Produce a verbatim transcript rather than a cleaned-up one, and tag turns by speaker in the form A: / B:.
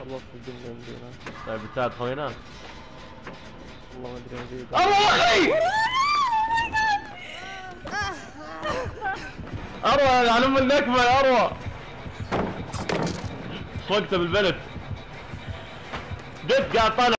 A: خلصت الدنيا عندنا.
B: طيب بتساعد خوينا؟
A: والله ما ادري وين ذي.
B: اروى اخي! اروى على ام النكبه يا اروى! صوقته بالبلد. قلت قاعد طالع